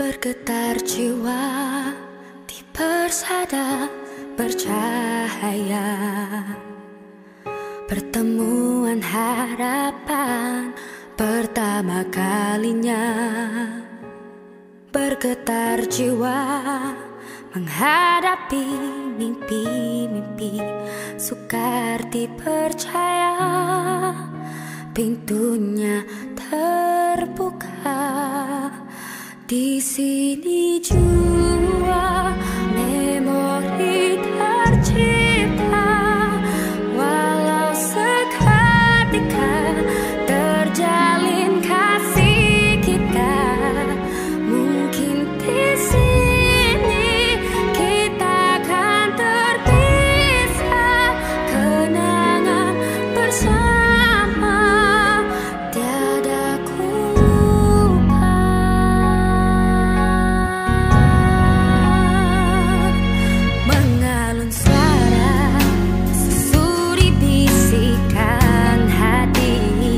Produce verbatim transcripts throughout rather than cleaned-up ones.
Bergetar jiwa di persada bercahaya, pertemuan harapan pertama kalinya. Bergetar jiwa menghadapi mimpi-mimpi, sukar dipercaya pintunya terbuka. Di sini jua memori tercipta, walau seketika terjalin kasih kita. Mungkin di sini kita akan terpisah, kenangan bersama tiada ku lupa. Mengalun suara sesuri bisikan hati,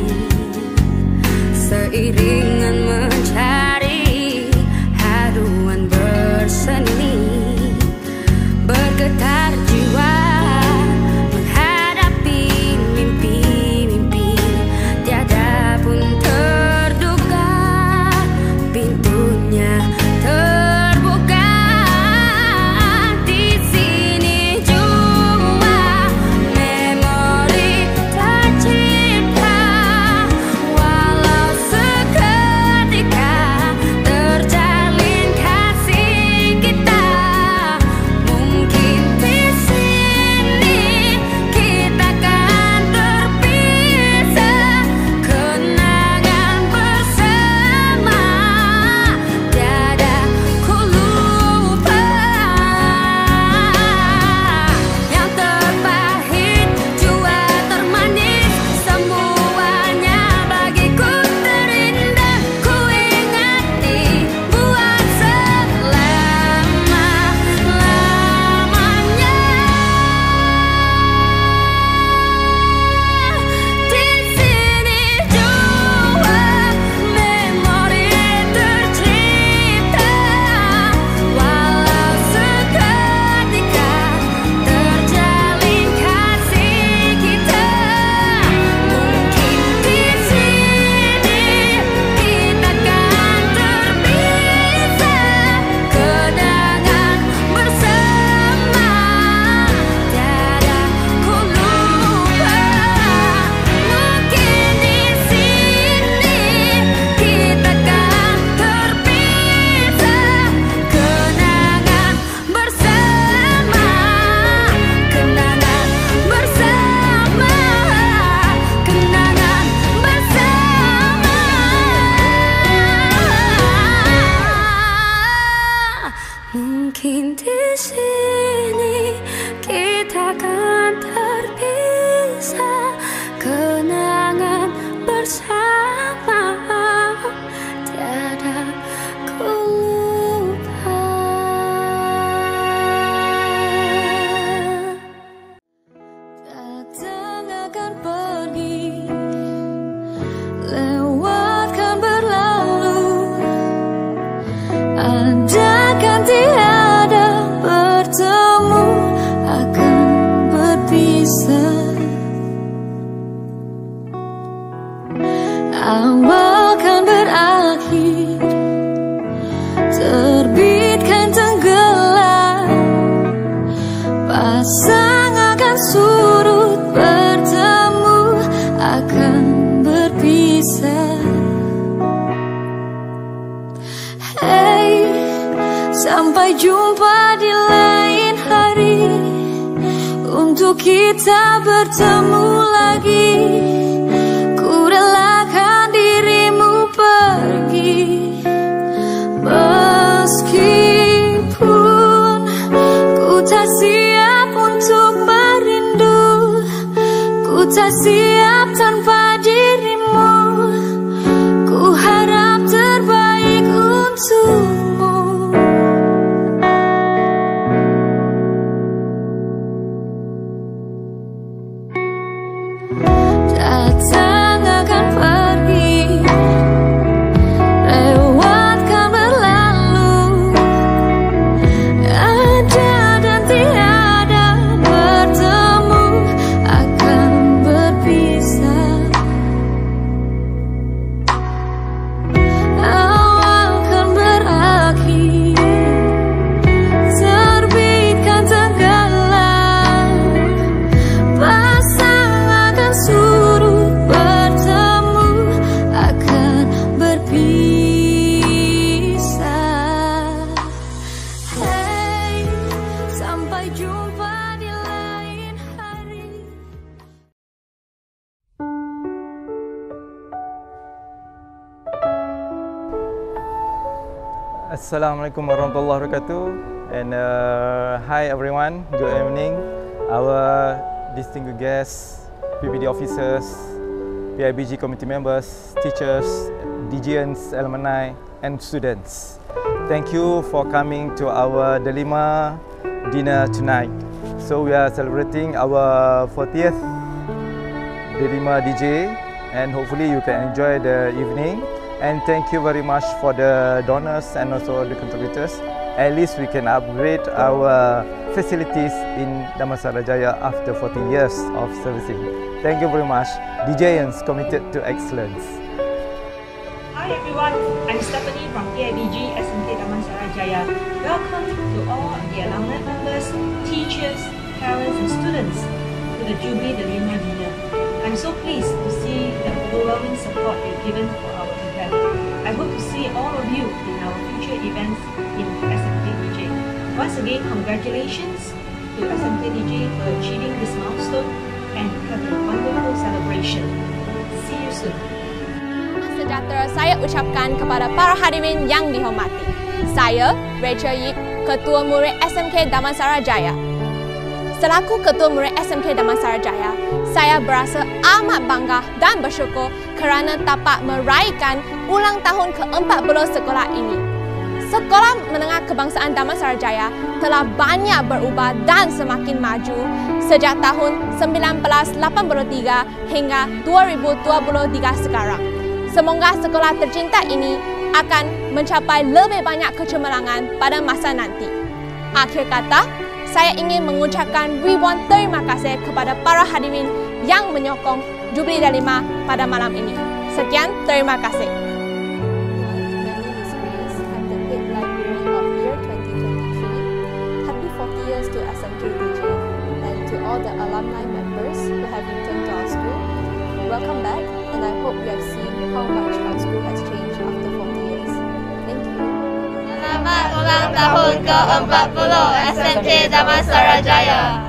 seiringan mencari haruan berseni. Bergetar jiwa menghadapi mimpi-mimpi, tiada pun terduga pintunya terbuka. Di sini jua memori tercipta, walau seketika terjalin kasih kita. Mungkin di sini kita akan terpisah, kenangan bersama tiada ku lupa. Yang terpahit jua termanis, semuanya bagiku terindah. Ku ingati buat selama-lamanya. Di sini jua memori tercipta, walau seketika terjalin kasih kita. Mungkin di sini kita akan terpisah, kenangan bersama tiada ku lupa. Mungkin di sini kita akan terpisah, kenangan bersama, kenangan bersama, kenangan bersama. Mungkin di sini kita akan terpisah, kenangan bersama tiada ku lupa. Datang akan pergi, lewatkan berlalu, adakan tiada bertemu, akan berpisah. Awal kan berakhir, terbitkan tenggelam, pasang akan surut, bertemu akan berpisah. Hey, sampai jumpa di lain hari, untuk kita bertemu lagi. Ku relakan dirimu pergi, meskipun ku tak siap untuk merindu, ku tak siap tanpa dirimu. Ku harap terbaik untukmu. Datang akan pergi, lewatkan berlalu, Assalamualaikum warahmatullahi wabarakatuh, and uh, hi everyone, good evening. Our distinguished guests, P B D officers, P I B G committee members, teachers, D J Ns, alumni, and students. Thank you for coming to our Delima dinner tonight. So we are celebrating our fortieth Delima D J, and hopefully you can enjoy the evening. And thank you very much for the donors and also the contributors. At least we can upgrade our facilities in Damansara Jaya after forty years of servicing. Thank you very much. D J Ns committed to excellence. Hi everyone, I'm Stephanie from P I B G S M K Damansara Jaya. Welcome to all the alumni members, teachers, parents and students to the Jubilee Delima dinner. I'm so pleased to see the overwhelming support you've given for our event. I hope to see all of you in our future events in S M K D J. Once again, congratulations to S M K D J for achieving this milestone and have a wonderful celebration. See you soon. Sejahtera saya ucapkan kepada para hadirin yang dihormati. Saya, Rachel Yip, Ketua Murid S M K Damansara Jaya. Selaku Ketua Murid S M K Damansara Jaya, saya berasa amat bangga dan bersyukur kerana dapat meraihkan ulang tahun ke empat puluh sekolah ini. Sekolah Menengah Kebangsaan Damansara Jaya telah banyak berubah dan semakin maju sejak tahun seribu sembilan ratus lapan puluh tiga hingga dua ribu dua puluh tiga sekarang. Semoga sekolah tercinta ini akan mencapai lebih banyak kecemerlangan pada masa nanti. Akhir kata, saya ingin mengucapkan ribuan terima kasih kepada para hadirin yang menyokong Jubilee Delima pada malam ini. Sekian, terima kasih. My name is Grace. I'm the head librarian of year twenty twenty-three. Happy forty years to S M K D J and to all the alumni members who have returned to our school. Welcome back, and I hope you have seen how much our school has changed after forty years. Thank you. Selamat ulang tahun ke empat puluh S M K Damansara Jaya.